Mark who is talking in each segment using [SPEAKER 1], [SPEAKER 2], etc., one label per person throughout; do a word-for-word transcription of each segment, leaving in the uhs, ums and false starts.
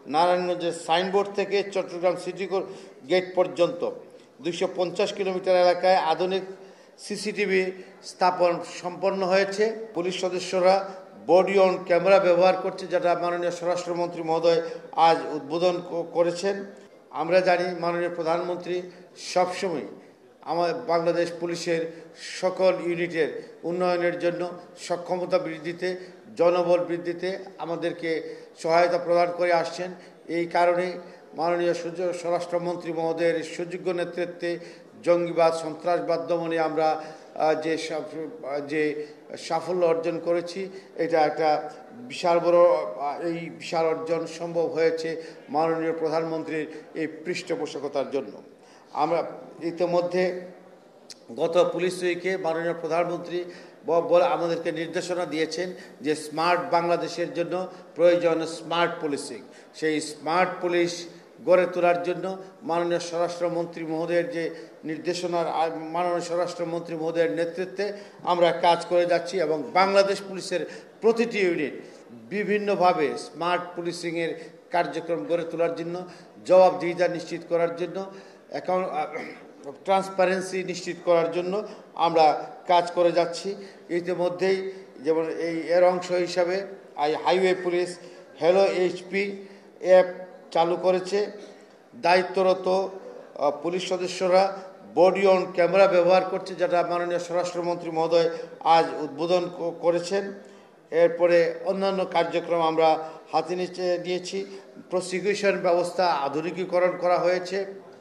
[SPEAKER 1] নারায়ণগঞ্জের সাইনবোর্ড থেকে Chittagong city gate পর্যন্ত দুইশো পঞ্চাশ কিলোমিটার এলাকায় আধুনিক সিসিটিভি স্থাপন সম্পন্ন হয়েছে। পুলিশ সদস্যরা বডি অন ক্যামেরা ব্যবহার করছে, যেটা মাননীয় স্বরাষ্ট্রমন্ত্রী মহোদয় আজ উদ্বোধন করেছেন। আমরা জানি মাননীয় প্রধানমন্ত্রী সবসময় আমাদের বাংলাদেশ পুলিশের সকল ইউনিটের উন্নয়নের জন্য, সক্ষমতা বৃদ্ধিতে, জনবল বৃদ্ধিতে আমাদেরকে সহায়তা প্রদান করে আসছেন। এই কারণে মাননীয় স্বরাষ্ট্রমন্ত্রী মহোদয়ের সুযোগ্য নেতৃত্বে জঙ্গিবাদ, সন্ত্রাসবাদ দমনে আমরা যে যে সাফল্য অর্জন করেছি, এটা একটা বিশাল বড় এই বিশাল অর্জন সম্ভব হয়েছে মাননীয় প্রধানমন্ত্রীর এই পৃষ্ঠপোষকতার জন্য। আমরা ইতিমধ্যে গত পুলিশ উইকে মাননীয় প্রধানমন্ত্রী বলে আমাদেরকে নির্দেশনা দিয়েছেন যে স্মার্ট বাংলাদেশের জন্য প্রয়োজন স্মার্ট পুলিশিং। সেই স্মার্ট পুলিশ গড়ে তোলার জন্য মাননীয় স্বরাষ্ট্রমন্ত্রী মহোদয়ের যে নির্দেশনার মাননীয় স্বরাষ্ট্রমন্ত্রী মহোদয়ের নেতৃত্বে আমরা কাজ করে যাচ্ছি এবং বাংলাদেশ পুলিশের প্রতিটি ইউনিট বিভিন্নভাবে স্মার্ট পুলিশিংয়ের কার্যক্রম গড়ে তোলার জন্য, জবাবদিহিতা নিশ্চিত করার জন্য, অ্যাকাউন্ট ট্রান্সপারেন্সি নিশ্চিত করার জন্য আমরা কাজ করে যাচ্ছি। ইতিমধ্যেই যেমন এই এর অংশ হিসাবে highway police hello HP app চালু করেছে। দায়িত্বরত পুলিশ সদস্যরা বডি অন ক্যামেরা ব্যবহার করছে, যেটা মাননীয় স্বরাষ্ট্রমন্ত্রী মহোদয় আজ উদ্বোধন করেছেন। এরপরে অন্যান্য কার্যক্রম আমরা হাতে নিচে নিয়েছি। প্রসিকিউশন ব্যবস্থা আধুনিকীকরণ করা হয়েছে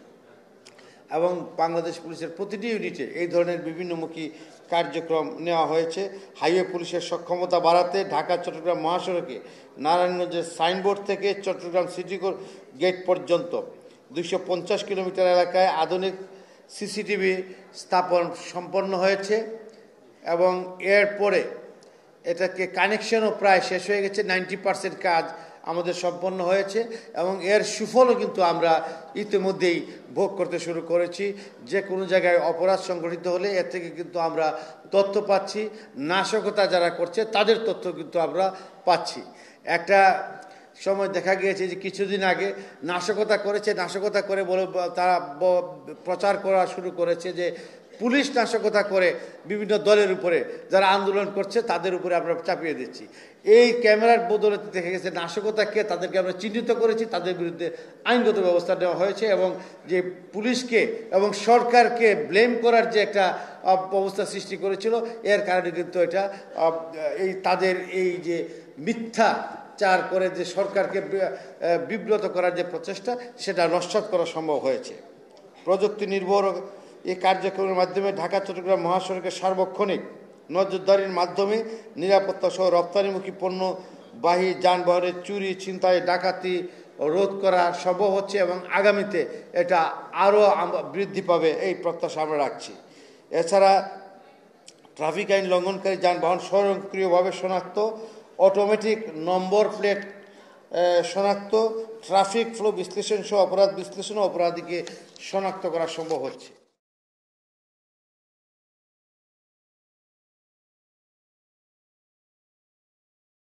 [SPEAKER 1] এবং বাংলাদেশ পুলিশের প্রতিটি ইউনিটে এই ধরনের বিভিন্নমুখী কার্যক্রম নেওয়া হয়েছে। হাইওয়ে পুলিশের সক্ষমতা বাড়াতে ঢাকা চট্টগ্রাম মহাসড়কে নারায়ণগঞ্জের সাইনবোর্ড থেকে চট্টগ্রাম সিটি গেট পর্যন্ত দুইশো পঞ্চাশ কিলোমিটার এলাকায় আধুনিক সিসিটিভি স্থাপন সম্পন্ন হয়েছে এবং এরপরে এটাকে কানেকশনও প্রায় শেষ হয়ে গেছে। নাইনটি পার্সেন্ট কাজ আমাদের সম্পন্ন হয়েছে এবং এর সুফলও কিন্তু আমরা ইতিমধ্যেই ভোগ করতে শুরু করেছি। যে কোনো জায়গায় অপরাধ সংঘটিত হলে এর থেকে কিন্তু আমরা তথ্য পাচ্ছি, নাশকতা যারা করছে তাদের তথ্য কিন্তু আমরা পাচ্ছি। একটা সময় দেখা গিয়েছে যে কিছুদিন আগে নাশকতা করেছে, নাশকতা করে বলে তারা প্রচার করা শুরু করেছে যে পুলিশ নাশকতা করে বিভিন্ন দলের উপরে যারা আন্দোলন করছে তাদের উপরে আমরা চাপিয়ে দিচ্ছি। এই ক্যামেরার বদৌলতে দেখা গেছে নাশকতাকে তাদেরকে আমরা চিহ্নিত করেছি, তাদের বিরুদ্ধে আইনগত ব্যবস্থা নেওয়া হয়েছে এবং যে পুলিশকে এবং সরকারকে ব্লেম করার যে একটা অবস্থা সৃষ্টি করেছিল, এর কারণে কিন্তু এটা এই তাদের এই যে মিথ্যা চার করে যে সরকারকে বিব্রত করার যে প্রচেষ্টা, সেটা নস্যাৎ করা সম্ভব হয়েছে। প্রযুক্তি নির্ভর এই কার্যক্রমের মাধ্যমে ঢাকা চট্টগ্রাম মহাসড়কের সার্বক্ষণিক নজরদারির মাধ্যমে নিরাপত্তা সহ রপ্তানিমুখী পণ্যবাহী যানবাহনের চুরি, ছিনতাই, ডাকাতি রোধ করা সম্ভব হচ্ছে এবং আগামীতে এটা আরও বৃদ্ধি পাবে এই প্রত্যাশা আমরা রাখছি। এছাড়া ট্রাফিক আইন লঙ্ঘনকারী যানবাহন স্বয়ংক্রিয়ভাবে শনাক্ত, অটোমেটিক নম্বর প্লেট শনাক্ত, ট্রাফিক ফ্লো বিশ্লেষণ সহ অপরাধ বিশ্লেষণ ও অপরাধীকে শনাক্ত করা সম্ভব হচ্ছে।